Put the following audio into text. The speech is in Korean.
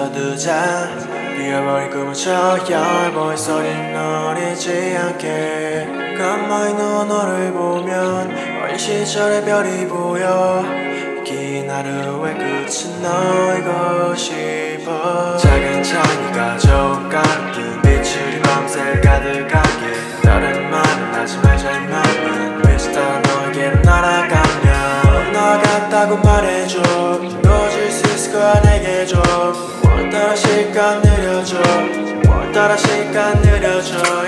멈춰두자 비어버린 꿈을 저 열보의 소리는 노리지 않게 가만히 누워 너를 보면 어린 시절의 별이 보여 긴 하루의 끝은 너이고 싶어 작은 창이 가져온 가끔 빛을 밤새 가득하게 다른 말은 하지 말자 이 맘은 빛이 따라 너에게로 날아가면 너 같다고 말해줘 이루어질 수 있을 거야 내게 좀 뭘 따라 시간 느려줘 뭘 따라 시간 느려줘